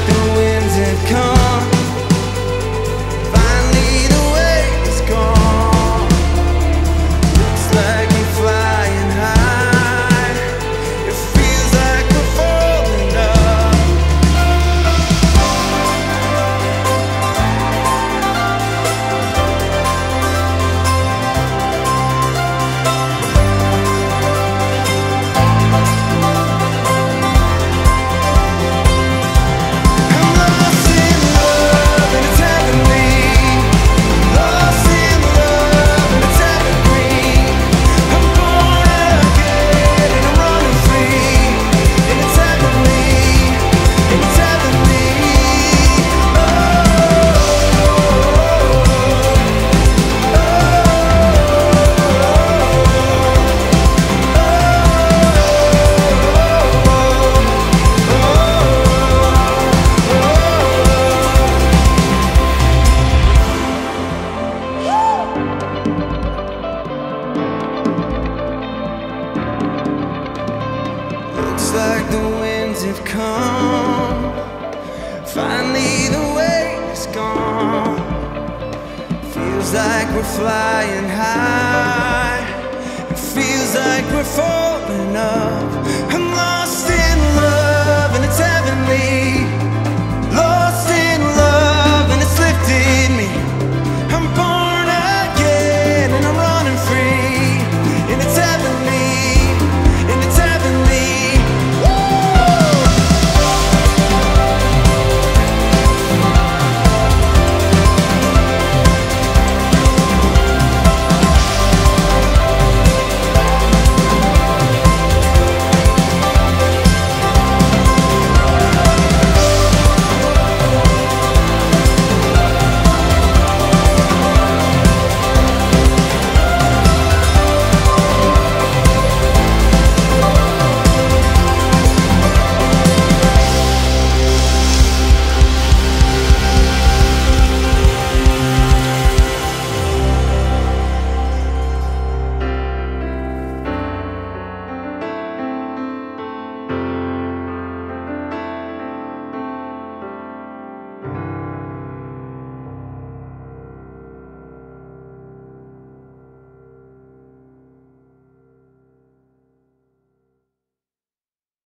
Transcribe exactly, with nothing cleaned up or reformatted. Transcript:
the winds have come. Finally the weight is gone. Looks like we're flying high. It feels like we're falling up. I'm lost in love and it's heavenly. Lost in love and it's evergreen. I'm born again and I'm running free. And it's heavenly, and it's heavenly. Oh, looks like the winds have come. Finally the weight is gone. Feels like we're flying high. It feels like we're falling up. I'm lost in love and it's heavenly.